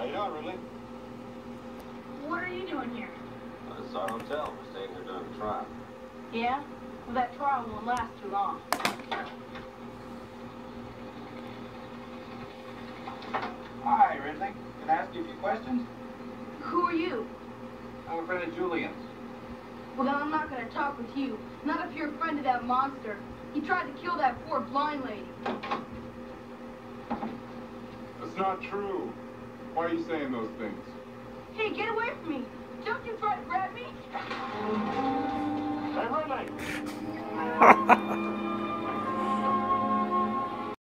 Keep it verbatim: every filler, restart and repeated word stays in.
How you doing, Ridley? What are you doing here? Uh, it's our hotel. We're staying here during the trial. Yeah? Well, that trial won't last too long. Hi, Ridley. Can I ask you a few questions? Who are you? I'm a friend of Julian's. Well, then I'm not going to talk with you. Not if you're a friend of that monster. He tried to kill that poor blind lady. That's not true. Why are you saying those things? Hey, get away from me. Don't you try to grab me. Hey, Ridley!